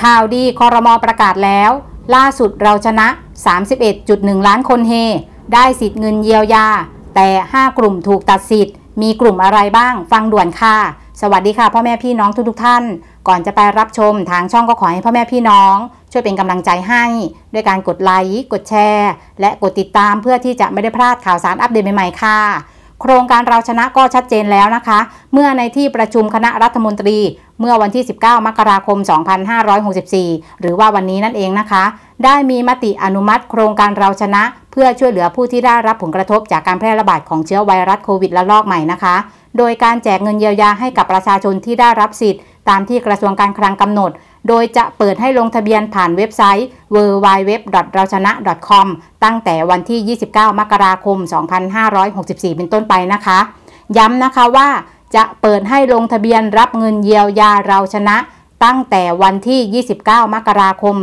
ข่าวดีครม.ประกาศแล้วล่าสุดเราชนะ 31.1 ล้านคนเฮได้สิทธิ์เงินเยียวยาแต่5กลุ่มถูกตัดสิทธิ์มีกลุ่มอะไรบ้างฟังด่วนค่ะสวัสดีค่ะพ่อแม่พี่น้องทุกท่านก่อนจะไปรับชมทางช่องก็ขอให้พ่อแม่พี่น้องช่วยเป็นกำลังใจให้ด้วยการกดไลค์กดแชร์และกดติดตามเพื่อที่จะไม่ได้พลาดข่าวสารอัปเดตใหม่ๆค่ะโครงการเราชนะก็ชัดเจนแล้วนะคะเมื่อในที่ประชุมคณะรัฐมนตรีเมื่อวันที่19 มกราคม 2564หรือว่าวันนี้นั่นเองนะคะได้มีมติอนุมัติโครงการเราชนะเพื่อช่วยเหลือผู้ที่ได้รับผลกระทบจากการแพร่ระบาดของเชื้อไวรัสโควิดระลอกใหม่นะคะโดยการแจกเงินเยียวยาให้กับประชาชนที่ได้รับสิทธิ์ตามที่กระทรวงการคลังกำหนดโดยจะเปิดให้ลงทะเบียนผ่านเว็บไซต์ www.rauchana.com ตั้งแต่วันที่ 29 มกราคม 2564 เป็นต้นไปนะคะย้ำนะคะว่าจะเปิดให้ลงทะเบียนรับเงินเยียวยาเราชนะตั้งแต่วันที่ 29 มกราคม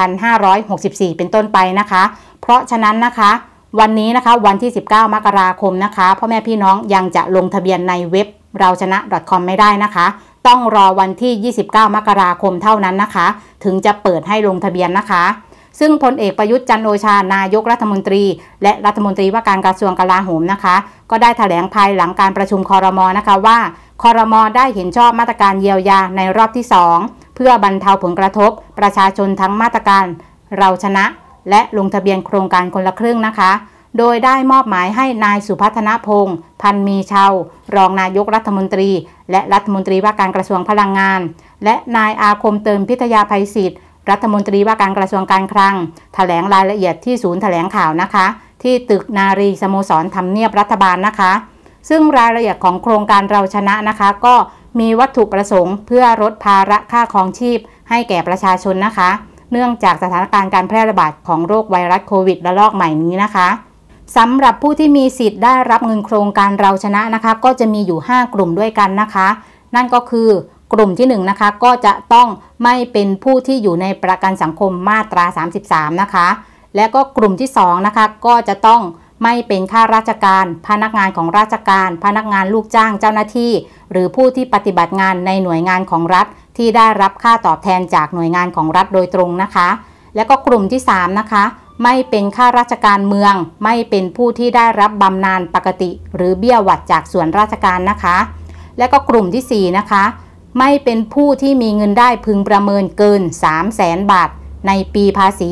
2564 เป็นต้นไปนะคะเพราะฉะนั้นนะคะวันนี้นะคะวันที่ 19 มกราคมนะคะพ่อแม่พี่น้องยังจะลงทะเบียนในเว็บเราชนะ .com ไม่ได้นะคะต้องรอวันที่ 29 มกราคมเท่านั้นนะคะถึงจะเปิดให้ลงทะเบียนนะคะซึ่งพลเอกประยุทธ์จันทร์โอชานายกรัฐมนตรีและรัฐมนตรีว่าการกระทรวงกลาโหมนะคะก็ได้แถลงภายหลังการประชุมครม.นะคะว่าครม.ได้เห็นชอบมาตรการเยียวยาในรอบที่2เพื่อบรรเทาผลกระทบประชาชนทั้งมาตรการเราชนะและลงทะเบียนโครงการคนละครึ่งนะคะโดยได้มอบหมายให้นายสุพัฒนพงษ์พันมีเชารองนายกรัฐมนตรีและรัฐมนตรีว่าการกระทรวงพลังงานและนายอาคมเติมพิทยาภัยศิษย์รัฐมนตรีว่าการกระทรวงการคลังแถลงรายละเอียดที่ศูนย์แถลงข่าวนะคะที่ตึกนารีสโมสรทำเนียบรัฐบาลนะคะซึ่งรายละเอียดของโครงการเราชนะนะคะก็มีวัตถุประสงค์เพื่อลดภาระค่าครองชีพให้แก่ประชาชนนะคะเนื่องจากสถานการณ์การแพร่ระบาดของโรคไวรัสโควิดระลอกใหม่นี้นะคะสำหรับผู้ที่มีสิทธิ์ได้รับเงินโครงการเราชนะนะคะก็จะมีอยู่5กลุ่มด้วยกันนะคะนั่นก็คือกลุ่มที่1นะคะก็จะต้องไม่เป็นผู้ที่อยู่ในประกันสังคมมาตรา33นะคะและก็กลุ่มที่2นะคะก็จะต้องไม่เป็นข้าราชการพนักงานของราชการพนักงานลูกจ้างเจ้าหน้าที่หรือผู้ที่ปฏิบัติงานในหน่วยงานของรัฐที่ได้รับค่าตอบแทนจากหน่วยงานของรัฐโดยตรงนะคะและก็กลุ่มที่3นะคะไม่เป็นข้าราชการเมืองไม่เป็นผู้ที่ได้รับบำนาญปกติหรือเบี้ยหวัดจากส่วนราชการนะคะและก็กลุ่มที่4นะคะไม่เป็นผู้ที่มีเงินได้พึงประเมินเกิน 300,000 บาทในปีภาษี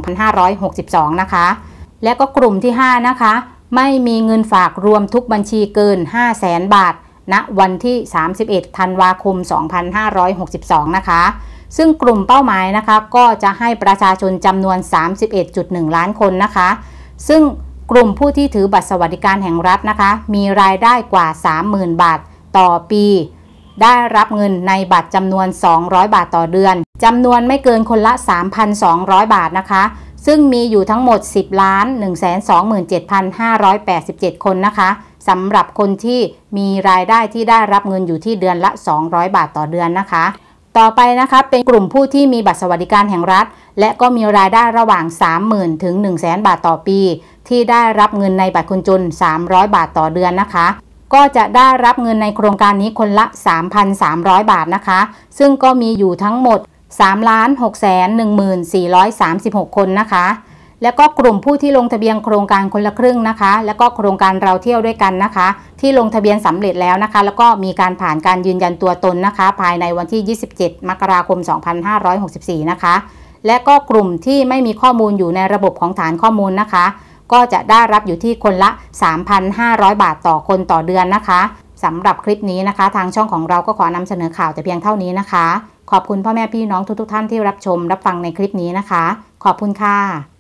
2562 นะคะและก็กลุ่มที่5นะคะไม่มีเงินฝากรวมทุกบัญชีเกิน 500,000 บาทณวันที่ 31 ธันวาคม 2562 นะคะซึ่งกลุ่มเป้าหมายนะคะก็จะให้ประชาชนจำนวน 31.1 ล้านคนนะคะซึ่งกลุ่มผู้ที่ถือบัตรสวัสดิการแห่งรัฐนะคะมีรายได้กว่า 30,000 บาทต่อปีได้รับเงินในบัตรจำนวน200 บาทต่อเดือนจำนวนไม่เกินคนละ 3,200 บาทนะคะซึ่งมีอยู่ทั้งหมด 10,127,587 คนนะคะสำหรับคนที่มีรายได้ที่ได้รับเงินอยู่ที่เดือนละ200 บาทต่อเดือนนะคะต่อไปนะคะเป็นกลุ่มผู้ที่มีบัตรสวัสดิการแห่งรัฐและก็มีรายได้ระหว่าง 30,000 ถึง 100,000 บาทต่อปีที่ได้รับเงินในบัตรคนจน300 บาทต่อเดือนนะคะก็จะได้รับเงินในโครงการนี้คนละ 3,300 บาทนะคะซึ่งก็มีอยู่ทั้งหมด 3,614,436 คนนะคะแล้วก็กลุ่มผู้ที่ลงทะเบียนโครงการคนละครึ่งนะคะแล้วก็โครงการเราเที่ยวด้วยกันนะคะที่ลงทะเบียนสำเร็จแล้วนะคะแล้วก็มีการผ่านการยืนยันตัวตนนะคะภายในวันที่ 27 มกราคม 2564 นะคะและก็กลุ่มที่ไม่มีข้อมูลอยู่ในระบบของฐานข้อมูลนะคะก็จะได้รับอยู่ที่คนละ 3,500 บาทต่อคนต่อเดือนนะคะสำหรับคลิปนี้นะคะทางช่องของเราก็ขอนำเสนอข่าวแต่เพียงเท่านี้นะคะขอบคุณพ่อแม่พี่น้องทุกท่านที่รับชมรับฟังในคลิปนี้นะคะขอบคุณค่ะ